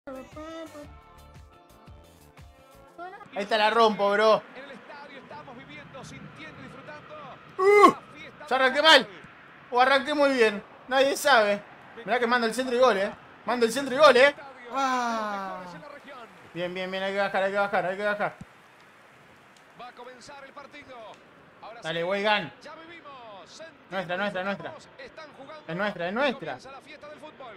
Ahí está la rompo, bro. En el estadio estamos viviendo, sintiendo y disfrutando. Ya arranqué mal. O arranqué muy bien. Nadie sabe. Mirá que mando el centro y gol, Mando el centro y gol, Ah. Bien, bien, bien. Hay que bajar, hay que bajar, hay que bajar. Va a comenzar el partido. Ahora Dale, sí, Weigan. ya vivimos. Nuestra, nuestra, nuestra. Están jugando. Es nuestra, es y nuestra. comienza la fiesta del fútbol.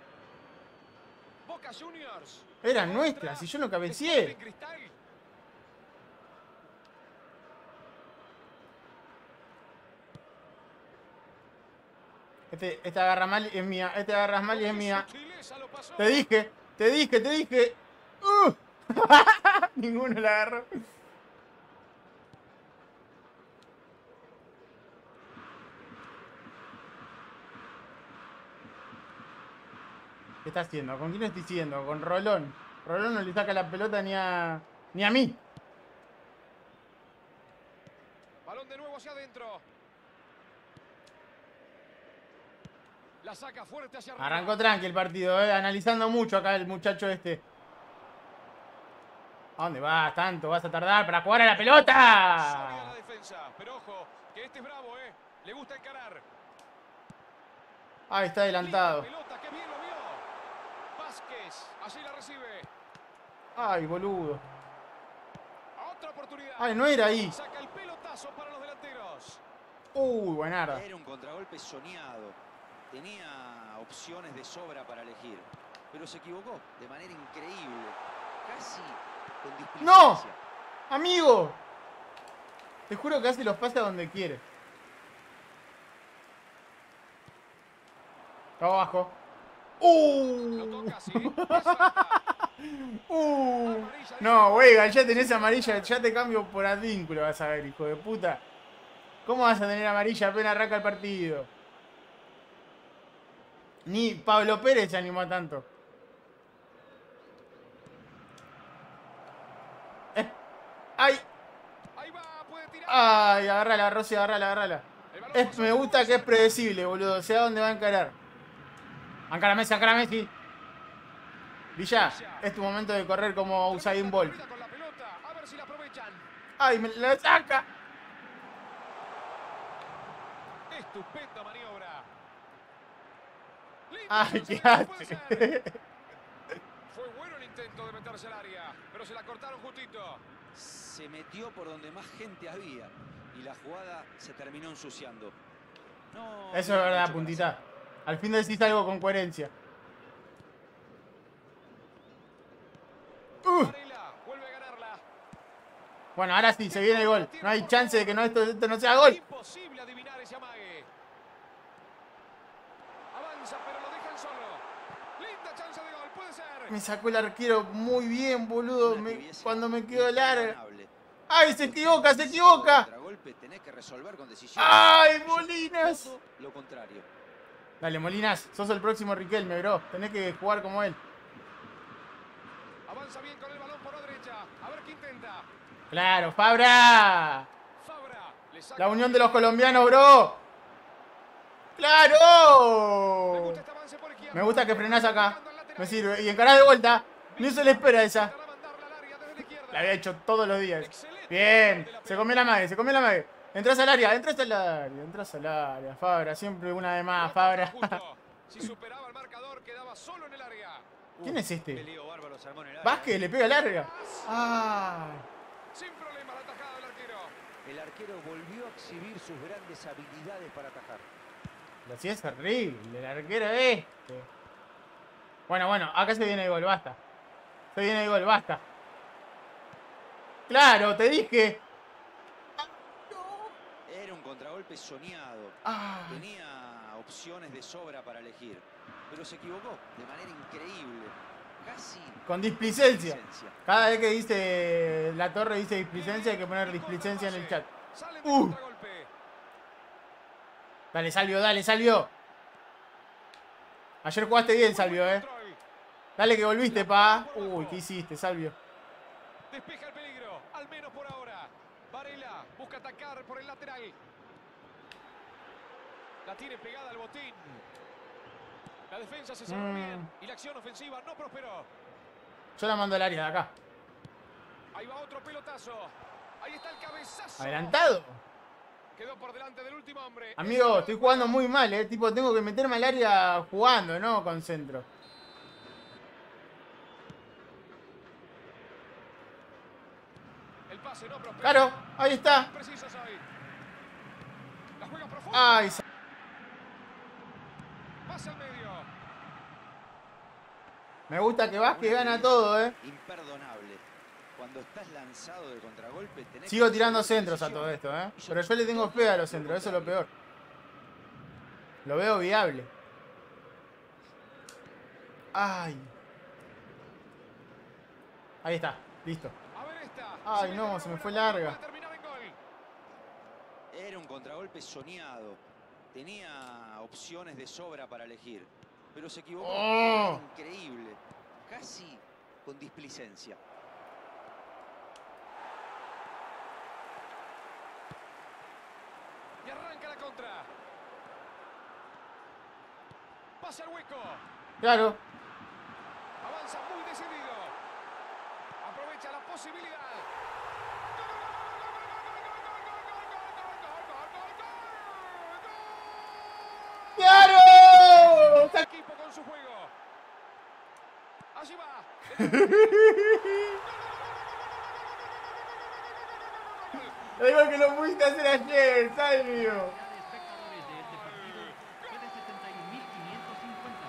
Boca Juniors. Era nuestra, si yo no cabeceé. Sporting Cristal. Este agarra mal y es mía. Este agarras mal y es mía. Sutileza lo pasó. Te dije, te dije, te dije. Ninguno la agarró. ¿Qué está haciendo? ¿Con quién estoy siguiendo? Con Rolón. Rolón no le saca la pelota ni a mí. Balón de nuevo hacia adentro. La saca fuerte hacia arriba. Arrancó tranqui el partido, analizando mucho acá el muchacho este. ¿A dónde vas tanto? ¿Vas a tardar para jugar a la Sólida pelota? la defensa, pero ojo, que este es bravo, le gusta encarar. Ahí está adelantado. Linda pelota, qué bien lo vio. Vázquez, así la recibe. Ay, boludo. Otra oportunidad. Ay, no era ahí. Saca el pelotazo para los delanteros. Buenarda. Era un contragolpe soñado. Tenía opciones de sobra para elegir. Pero se equivocó de manera increíble. Casi con displicencia. ¡No! ¡Amigo! Te juro que hace los pases a donde quiere. Está abajo. Lo toca así. Es falta. No, Weigan, ya tenés amarilla. Ya te cambio por advínculo, vas a ver, hijo de puta. ¿Cómo vas a tener amarilla apenas arranca el partido? Ni Pablo Pérez se animó a tanto. ¡Ay! Ahí va, puede tirar. ¡Ay! Agárrala, Rossi, agárrala, agárrala. Me gusta que es predecible, boludo. Sé a dónde va a encarar. Encara Messi, encara Messi. Villa, es tu momento de correr como Usain Bolt. Con la pelota, a ver si la aprovechan. ¡Ay, me la saca! Estupenda maniobra. ¡Ay, qué hace! Fue bueno el intento de meterse al área, pero se la cortaron justito. Se metió por donde más gente había. Y la jugada se terminó ensuciando. No, Eso es verdad, puntita. Al fin decís algo con coherencia. Varela vuelve a ganarla. Bueno, ahora sí, se viene el gol. No hay chance de que esto no sea gol. Imposible adivinar ese amague. Avanza, pero lo dejan solo. Linda chance de gol, puede ser. Me sacó el arquero muy bien, boludo. Cuando me quedó larga. Imperdonable. ¡Ay, se equivoca, se equivoca! Contragolpe tenés que resolver con decisión. ¡Ay, Molinas! Todo lo contrario. Dale, Molinas, sos el próximo Riquelme, bro. Tenés que jugar como él. Avanza bien con el balón por la derecha. A ver qué intenta. ¡Claro, Fabra! Fabra le saca. La unión de los colombianos, bro. Me ¡Claro! gusta este avance por izquierda. Me gusta que frenás acá. Buscando el lateral. Me sirve. Y encarás de vuelta. Ni se le espera esa. Para mandarla al área desde la izquierda. La había hecho todos los días. Excelente. Bien. Se comió la mague, se comió la mague. Entras al área, entras al área, entras al área. Fabra, siempre una de más, Fabra. Justo. Si superaba el marcador, quedaba solo en el área. ¿Quién es este? Peleo bárbaro se armó en el área. Vázquez, le pega larga. ¡Ah! Sin problema la atajada del arquero. El arquero volvió a exhibir sus grandes habilidades para atajar. Lo hacía es horrible, el arquero este. Bueno, acá se viene el gol, basta. Se viene el gol, basta. ¡Claro, te dije! Era un contragolpe soñado. Ah. Tenía opciones de sobra para elegir. Pero se equivocó de manera increíble. Casi Con displicencia. Cada vez que dice la torre dice displicencia, hay que poner displicencia en el chat. Sale de contragolpe. Dale, Salvio, dale, Salvio. Ayer jugaste bien, Salvio, Dale que volviste, pa. Uy, ¿qué hiciste, Salvio? Despeja el peligro, al menos por ahora. Varela busca atacar por el lateral. La tiene pegada al botín. La defensa se cerró bien y la acción ofensiva no prosperó. Yo la mando al área de acá. Ahí va otro pelotazo. Ahí está el cabezazo. Adelantado. Quedó por delante del último hombre. Amigo, estoy jugando muy mal, tipo, tengo que meterme al área jugando, no con centro. El pase no prospera. Claro, ahí está. Preciso soy. La juega profunda. Ay, Pasa al medio. me gusta que Vázquez gana todo, Imperdonable. Cuando estás lanzado de contragolpe, tenés Sigo que tirando hacer centros a precisión. todo esto, Y sobre Pero yo le tengo todo, fe a los lo centros, eso es lo contrario. peor. Lo veo viable. Ay. Ahí está, listo. A ver esta. Ay, Si no, mete se me una fue buena larga. puede terminar en gol. Era un contragolpe soñado. Tenía opciones de sobra para elegir. Pero se equivocó. ¡Oh! Increíble. Casi con displicencia. Y arranca la contra. Pasa el hueco. Claro. Avanza muy decidido. Aprovecha la posibilidad. ¡Claro! El equipo con su juego. Allí va. Da igual que lo pudiste hacer ayer, Salvio. de espectadores de este partido fue de 71.550.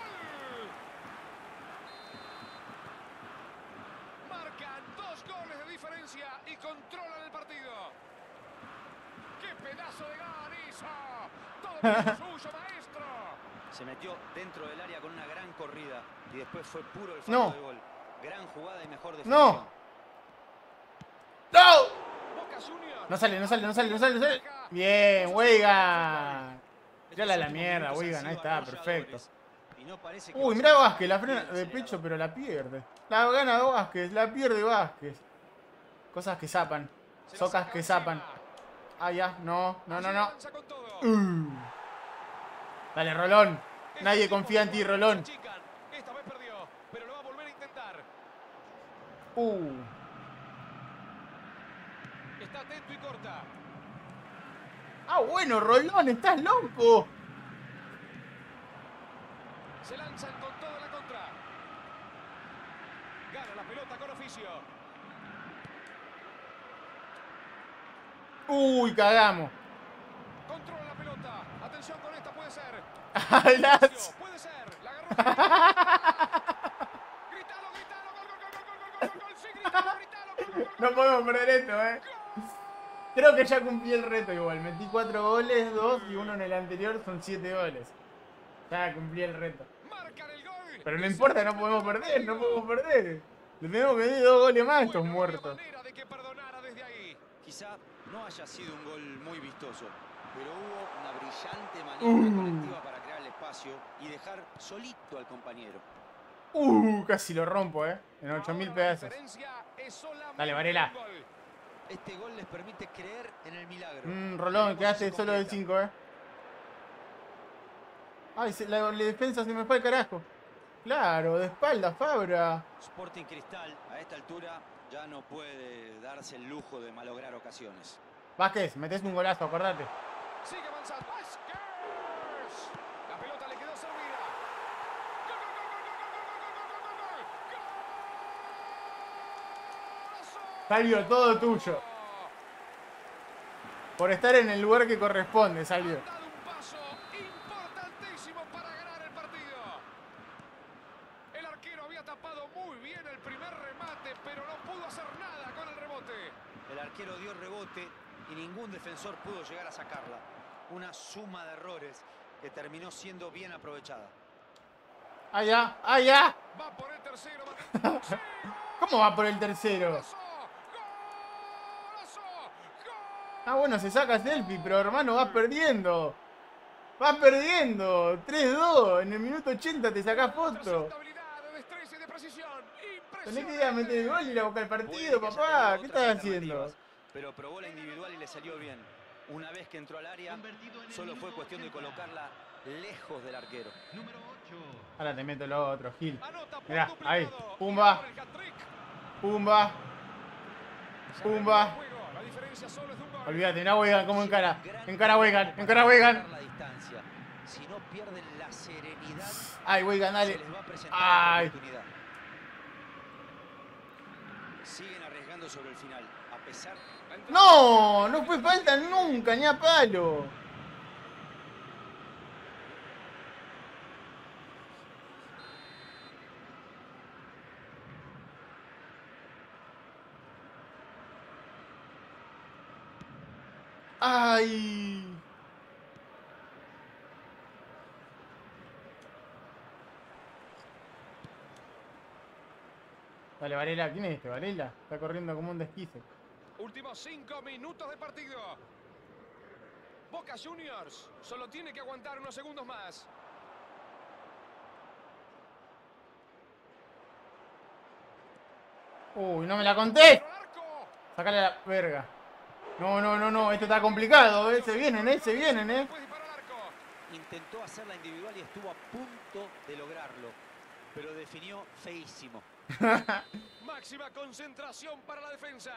Marcan 2 goles de diferencia y controlan el partido. ¡Qué pedazo de gol hizo! Todo por suyo, maestro. Se metió dentro del área con una gran corrida. Y después fue puro el No. fallo de gol. Gran jugada y mejor No. definición. ¡No! Boca Juniors. No sale, no sale, no sale, no sale, no sale. Bien, Weigan. Tirala a la mierda, Weigan, ahí está, perfecto. Y no parece que Uy, vaya mirá a Vázquez, la ser frena el de acelerador. pecho, pero la pierde. La gana Vázquez, la pierde Vázquez. Cosas que zapan. Se la Socas saca que encima. zapan. Ah, ya, no, no, no, Allí no. avanza con todo. Dale, Rolón. Este Nadie equipo confía en ti, jugadores Rolón. se achican. Esta vez perdió, pero lo va a volver a intentar. Está atento y corta. Ah, bueno, Rolón, estás loco. Se lanzan con toda la contra. Gana la pelota con oficio. Uy, cagamos. Controla la pelota. Atención con esta, puede ser. Alas. Puede ser. La agarró. Gritalo, gritalo. Gol, gol, gol, gol, gol, gol, gol, gol. Sí, gritalo, gritalo. Gol, gol, gol, No podemos perder esto, Creo que ya cumplí el reto igual. Metí 4 goles, 2 y 1 en el anterior, son 7 goles. Ya cumplí el reto. Marcan el gol. Pero no importa, no podemos perder, no podemos perder. Le tenemos que meter 2 goles más a estos Bueno, no había muertos. manera de que perdonara desde ahí. Quizá no haya sido un gol muy vistoso, pero hubo una brillante maniobra colectiva para crear el espacio y dejar solito al compañero. Casi lo rompo, En 8000 Ahora la pedazos. diferencia es solamente Dale, Varela. un gol. Este gol les permite creer en el milagro. Rolón, La quedaste posesión solo de completa. 5, Ay, la defensa se me fue al carajo. Claro, de espalda, Fabra. Sporting Cristal a esta altura ya no puede darse el lujo de malograr ocasiones. Vázquez, metés un golazo, acordate. Sigue avanzando. ¡Vázquez! La pelota le quedó servida. ¡Gol, gol, gol, gol, gol, gol, gol, gol, gol, gol! ¡Golazo! Salvio, todo tuyo. Por estar en el lugar que corresponde, Salvio. Han dado un paso importantísimo para ganar el partido. El arquero había tapado muy bien el primer remate, pero no pudo hacer nada con el rebote. El arquero dio rebote y ningún defensor pudo llegar a sacarla. Una suma de errores que terminó siendo bien aprovechada. ¡Allá! ¡Allá! Va por el tercero. ¡Sí! ¿Cómo va por el tercero? ¡Golazo! ¡Golazo! ¡Gol! Ah, bueno, se saca selfie, pero hermano, vas perdiendo. Vas perdiendo. 3-2. En el minuto 80 te sacás foto. Cierta habilidad, de destreza y de precisión. Tenés que ir a meter el gol y ir a buscar el partido, Puede que haya papá. tenido ¿Qué otras estás haciendo? alternativas, pero probó la individual y le salió bien. Una vez que entró al área, Convertido en el solo fue minuto cuestión de 80. colocarla lejos del arquero. Número 8. Ahora te meto lo otro, Gil. Anota por Mirá, ahí. duplicado. Pumba. Y con el hat-trick. Pumba. Se Pumba. arregla el juego. La diferencia solo es de un gol. Olvídate, no Weigand como encara. Gran Encara Weigand, para encara Weigand. marcar la distancia. Si no pierden la serenidad, Ay, Weigand, se dale. les va a presentar Ay. la oportunidad. Siguen arriesgando sobre el final, a pesar. No, no fue falta nunca, ni a palo. Ay. Dale, Varela, ¿quién es este? Varela. Está corriendo como un desquice. Últimos 5 minutos de partido. Boca Juniors solo tiene que aguantar unos segundos más. Uy, no me la conté. Al arco. Sácale la verga. No, no, no, no. Esto está complicado, Se vienen, Se vienen, Puede disparar al arco. Intentó hacer la individual y estuvo a punto de lograrlo, pero definió feísimo. Máxima concentración para la defensa.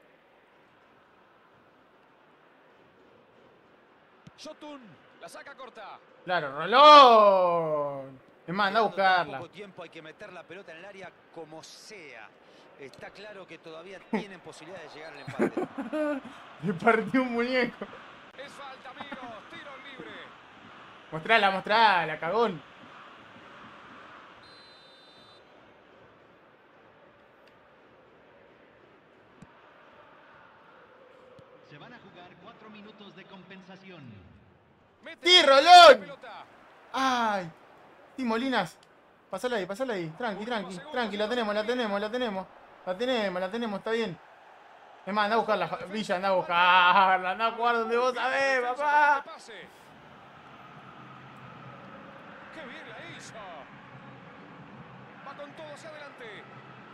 Shotun la saca corta. Claro, Rolón. Es más, anda a Quedando tan buscarla. poco tiempo, hay que meter la pelota en el área como sea. Está claro que todavía tienen posibilidad de llegar al empate. Le partió un muñeco. Es falta, amigos. Tiro libre. Mostrala, mostrala, cagón. Se van a jugar 4 minutos de compensación. Mete ¡Sí, la Rolón! pelota. Ay. Sí, Molinas. Pasala ahí, pasala ahí. Tranqui, tranqui, tranqui. La tenemos, la tenemos, la tenemos. La tenemos, la tenemos, está bien. Es más, anda a buscarla, Villa, anda a buscarla. Anda a jugar donde vos sabés, Defensa papá. con este pase. ¡Qué bien la hizo! Va con todo hacia adelante.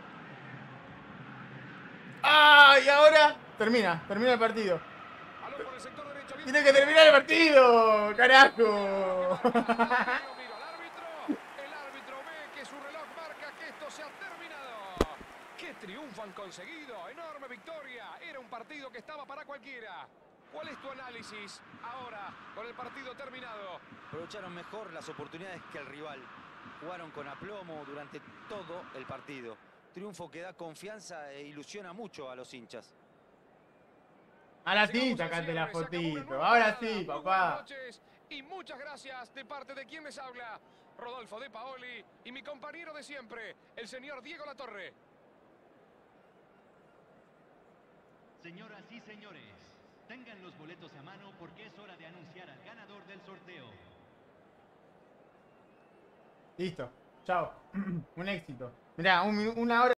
¡Ay! Ahora termina el partido. Balón por el sector derecho. Bien. Tiene que terminar el partido, carajo. Miro al árbitro. El árbitro ve que su reloj marca que esto se ha terminado. ¡Qué triunfo han conseguido! ¡Enorme victoria! Era un partido que estaba para cualquiera. ¿Cuál es tu análisis ahora con el partido terminado? Aprovecharon mejor las oportunidades que el rival. Jugaron con aplomo durante todo el partido. Triunfo que da confianza e ilusiona mucho a los hinchas. Ahora sí, Llegamos al sacate la cierre, se acabó una fotito. nueva Ahora jornada. sí, Muy buenas papá. noches y muchas gracias de parte de quien les habla, Rodolfo De Paoli y mi compañero de siempre, el señor Diego Latorre. Señoras y señores, tengan los boletos a mano porque es hora de anunciar al ganador del sorteo. Listo. Chao. Un éxito. Mirá, una hora.